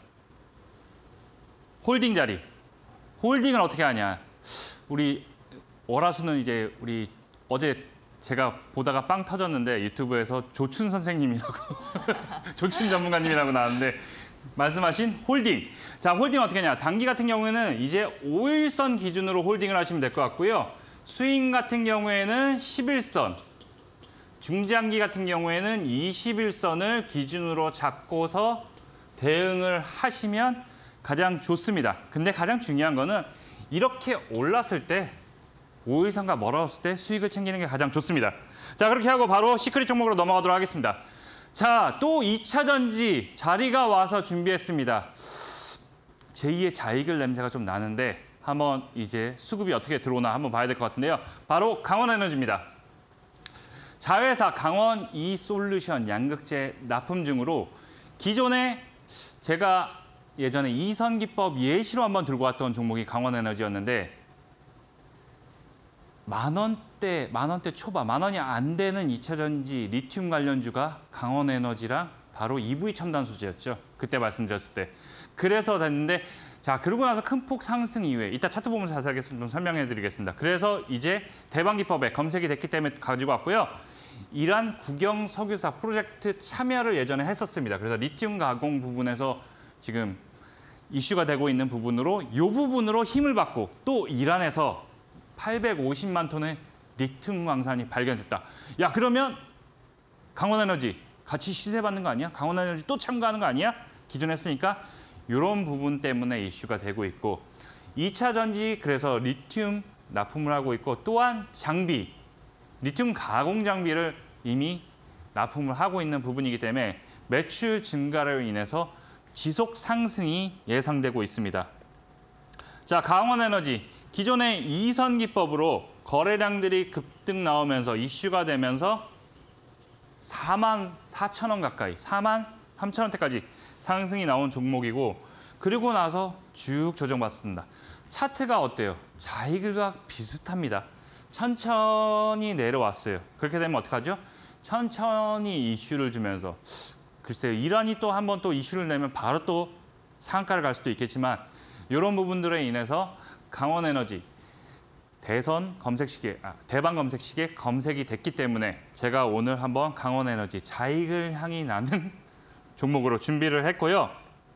홀딩 자리. 홀딩을 어떻게 하냐. 우리 월화수는 이제 우리 어제 제가 보다가 빵 터졌는데 유튜브에서 조춘 선생님이라고 조춘 전문가님이라고 나왔는데 말씀하신 홀딩. 자, 홀딩 어떻게 하냐. 단기 같은 경우에는 이제 오일선 기준으로 홀딩을 하시면 될 것 같고요. 스윙 같은 경우에는 십일선, 중장기 같은 경우에는 이십일선을 기준으로 잡고서 대응을 하시면 가장 좋습니다. 근데 가장 중요한 거는 이렇게 올랐을 때 오일선과 멀어졌을 때 수익을 챙기는 게 가장 좋습니다. 자, 그렇게 하고 바로 시크릿 종목으로 넘어가도록 하겠습니다. 자, 또 이 차 전지 자리가 와서 준비했습니다. 제이의 자이글 냄새가 좀 나는데 한번 이제 수급이 어떻게 들어오나 한번 봐야 될 것 같은데요. 바로 강원에너지입니다. 자회사 강원 이솔루션 양극재 납품 중으로 기존에 제가 예전에 이선기법 예시로 한번 들고 왔던 종목이 강원에너지였는데 만 원대, 만 원대 초반, 만 원이 안 되는 이 차 전지 리튬 관련주가 강원에너지랑 바로 이브이 첨단 소재였죠. 그때 말씀드렸을 때. 그래서 됐는데 자, 그러고 나서 큰 폭 상승 이후에 이따 차트 보면서 자세하게 좀 설명해 드리겠습니다. 그래서 이제 대방기법에 검색이 됐기 때문에 가지고 왔고요. 이란 국영 석유사 프로젝트 참여를 예전에 했었습니다. 그래서 리튬 가공 부분에서 지금 이슈가 되고 있는 부분으로 이 부분으로 힘을 받고 또 이란에서 팔백오십만 톤의 리튬 광산이 발견됐다. 야, 그러면 강원에너지 같이 시세받는 거 아니야? 강원에너지 또 참가하는 거 아니야? 기존에 했으니까 이런 부분 때문에 이슈가 되고 있고 이 차 전지 그래서 리튬 납품을 하고 있고 또한 장비, 리튬 가공 장비를 이미 납품을 하고 있는 부분이기 때문에 매출 증가로 인해서 지속 상승이 예상되고 있습니다. 자, 강원에너지 기존의 이선기법으로 거래량들이 급등 나오면서 이슈가 되면서 사만 사천 원 가까이, 사만 삼천 원대까지 상승이 나온 종목이고 그리고 나서 쭉 조정받습니다. 차트가 어때요? 자이글과 비슷합니다. 천천히 내려왔어요. 그렇게 되면 어떡하죠? 천천히 이슈를 주면서 글쎄요. 이란이 또 한 번 또 이슈를 내면 바로 또 상한가를 갈 수도 있겠지만 이런 부분들에 인해서 강원에너지 대선 검색시계, 아, 대방 검색시계 검색이 됐기 때문에 제가 오늘 한번 강원에너지 자이글 향이 나는 종목으로 준비를 했고요.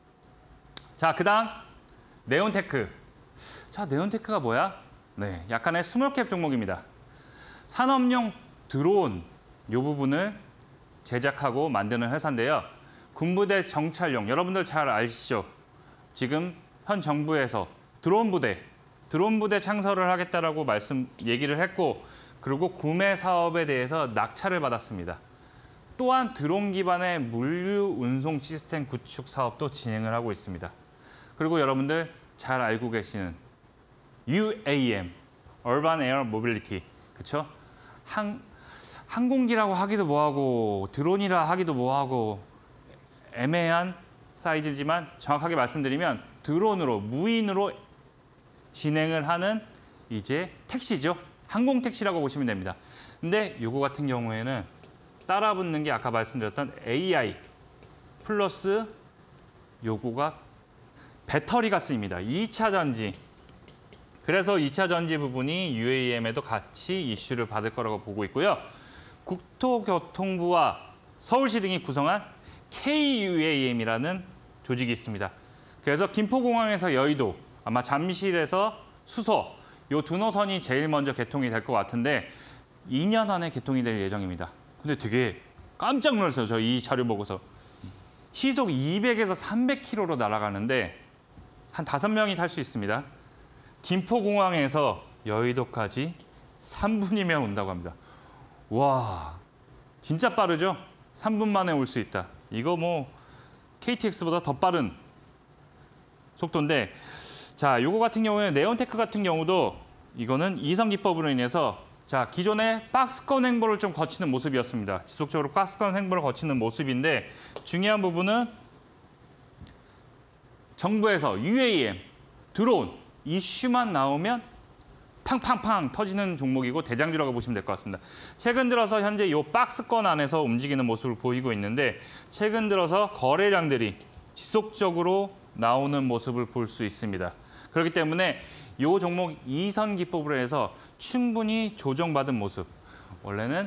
자, 그다음 네온테크. 자, 네온테크가 뭐야? 네, 약간의 스몰캡 종목입니다. 산업용 드론 이 부분을 제작하고 만드는 회사인데요. 군부대 정찰용, 여러분들 잘 아시죠? 지금 현 정부에서 드론 부대, 드론 부대 창설을 하겠다라고 말씀 얘기를 했고 그리고 구매 사업에 대해서 낙찰을 받았습니다. 또한 드론 기반의 물류 운송 시스템 구축 사업도 진행을 하고 있습니다. 그리고 여러분들 잘 알고 계시는 유에이엠, Urban Air Mobility, 그렇죠? 항 항공기라고 하기도 뭐하고 드론이라 하기도 뭐하고 애매한 사이즈지만 정확하게 말씀드리면 드론으로 무인으로 진행을 하는 이제 택시죠. 항공 택시라고 보시면 됩니다. 근데 요거 같은 경우에는 따라 붙는 게 아까 말씀드렸던 에이아이 플러스 요거가 배터리가 쓰입니다. 이 차 전지. 그래서 이 차 전지 부분이 유에이엠에도 같이 이슈를 받을 거라고 보고 있고요. 국토교통부와 서울시 등이 구성한 케이유에이엠이라는 조직이 있습니다. 그래서 김포공항에서 여의도, 아마 잠실에서 수서, 요 두 노선이 제일 먼저 개통이 될 것 같은데 이 년 안에 개통이 될 예정입니다. 근데 되게 깜짝 놀랐어요. 저 이 자료 보고서. 시속 이백에서 삼백 킬로미터로 날아가는데 한 다섯 명이 탈 수 있습니다. 김포공항에서 여의도까지 삼 분이면 온다고 합니다. 와, 진짜 빠르죠? 삼 분 만에 올 수 있다. 이거 뭐 케이티엑스보다 더 빠른 속도인데, 자, 요거 같은 경우에 네온테크 같은 경우도 이거는 이선 기법으로 인해서 자, 기존의 박스권 행보를 좀 거치는 모습이었습니다. 지속적으로 박스권 행보를 거치는 모습인데 중요한 부분은 정부에서 유에이엠, 드론 이슈만 나오면 팡팡팡 터지는 종목이고 대장주라고 보시면 될 것 같습니다. 최근 들어서 현재 이 박스권 안에서 움직이는 모습을 보이고 있는데 최근 들어서 거래량들이 지속적으로 나오는 모습을 볼 수 있습니다. 그렇기 때문에 이 종목 이선 기법으로 해서 충분히 조정받은 모습. 원래는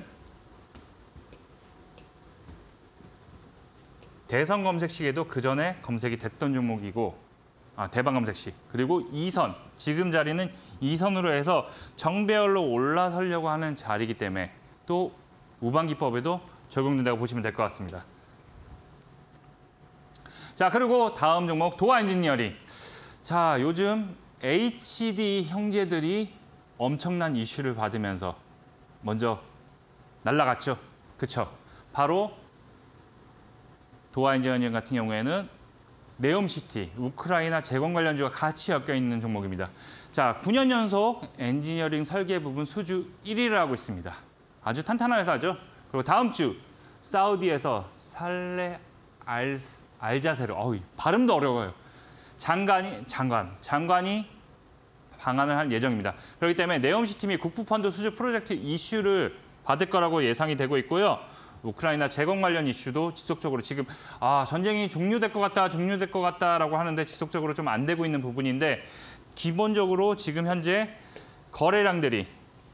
대선 검색 시에도 그 전에 검색이 됐던 종목이고, 아, 대방 검색 시. 그리고 이선, 지금 자리는 이선으로 해서 정배열로 올라서려고 하는 자리이기 때문에 또 우방 기법에도 적용된다고 보시면 될 것 같습니다. 자, 그리고 다음 종목 도화 엔지니어링. 자, 요즘 에이치디 형제들이 엄청난 이슈를 받으면서 먼저 날아갔죠. 그쵸? 바로 도화 엔지니어링 같은 경우에는 네옴시티, 우크라이나 재건 관련주가 같이 엮여 있는 종목입니다. 자, 구 년 연속 엔지니어링 설계 부분 수주 일 위를 하고 있습니다. 아주 탄탄한 회사죠. 그리고 다음 주 사우디에서 살레 알, 알자세르, 어우, 발음도 어려워요. 장관이, 장관, 장관이 방한을 할 예정입니다. 그렇기 때문에 네옴시티 및 국부펀드 수주 프로젝트 이슈를 받을 거라고 예상이 되고 있고요. 우크라이나 재건 관련 이슈도 지속적으로 지금 아 전쟁이 종료될 것 같다, 종료될 것 같다라고 하는데 지속적으로 좀 안 되고 있는 부분인데 기본적으로 지금 현재 거래량들이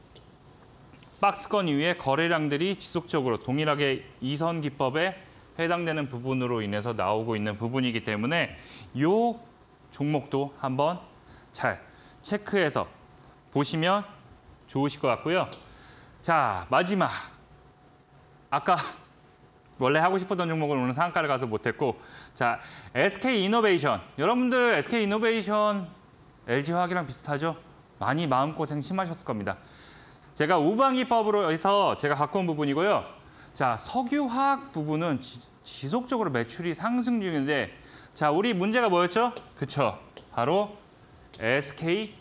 박스권 이후에 거래량들이 지속적으로 동일하게 이선 기법에 해당되는 부분으로 인해서 나오고 있는 부분이기 때문에 이 종목도 한번 잘 체크해서 보시면 좋으실 것 같고요. 자, 마지막. 아까 원래 하고 싶었던 종목을 오늘 상한가를 가서 못했고, 자, 에스케이이노베이션. 여러분들 에스케이이노베이션 엘지화학이랑 비슷하죠? 많이 마음고생 심하셨을 겁니다. 제가 우방기법으로 해서 제가 갖고 온 부분이고요. 자, 석유화학 부분은 지, 지속적으로 매출이 상승 중인데, 자, 우리 문제가 뭐였죠? 그쵸? 바로 에스케이온.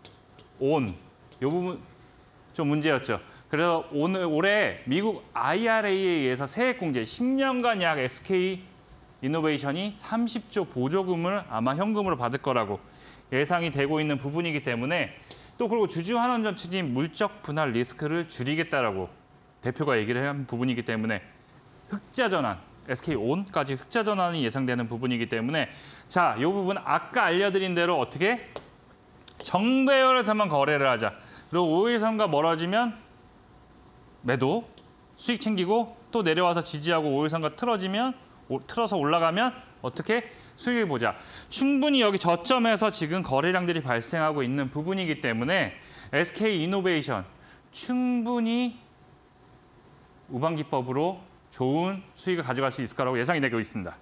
이 부분 좀 문제였죠. 그래서 오늘 올해 미국 아이알에이에 의해서 세액공제 십 년간 약 에스케이이노베이션이 삼십조 보조금을 아마 현금으로 받을 거라고 예상이 되고 있는 부분이기 때문에 또 그리고 주주환원 전체적인 물적 분할 리스크를 줄이겠다라고 대표가 얘기를 한 부분이기 때문에 흑자 전환, 에스케이온까지 흑자 전환이 예상되는 부분이기 때문에 자, 이 부분 아까 알려드린 대로 어떻게 정배열에서만 거래를 하자. 그리고 오일선과 멀어지면 매도, 수익 챙기고 또 내려와서 지지하고 오일선과 틀어지면 오, 틀어서 올라가면 어떻게 수익을 보자. 충분히 여기 저점에서 지금 거래량들이 발생하고 있는 부분이기 때문에 에스케이이노베이션 충분히 우방기법으로 좋은 수익을 가져갈 수 있을 거라고 예상이 되고 있습니다.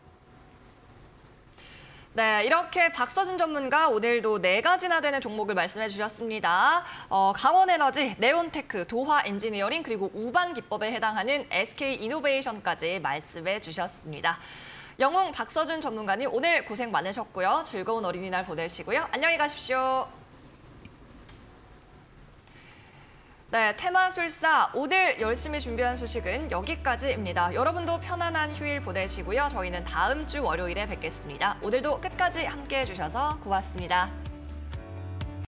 네, 이렇게 박서준 전문가 오늘도 네 가지나 되는 종목을 말씀해 주셨습니다. 어, 강원에너지, 네온테크, 도화 엔지니어링, 그리고 우방 기법에 해당하는 에스케이이노베이션까지 말씀해 주셨습니다. 영웅 박서준 전문가님 오늘 고생 많으셨고요. 즐거운 어린이날 보내시고요. 안녕히 가십시오. 네, 테마술사 오늘 열심히 준비한 소식은 여기까지입니다. 여러분도 편안한 휴일 보내시고요. 저희는 다음 주 월요일에 뵙겠습니다. 오늘도 끝까지 함께해 주셔서 고맙습니다.